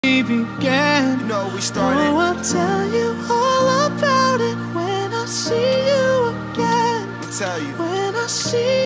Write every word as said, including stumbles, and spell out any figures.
began. No, we started. Oh, I'll tell you all about it when I see you again. Tell you. When I see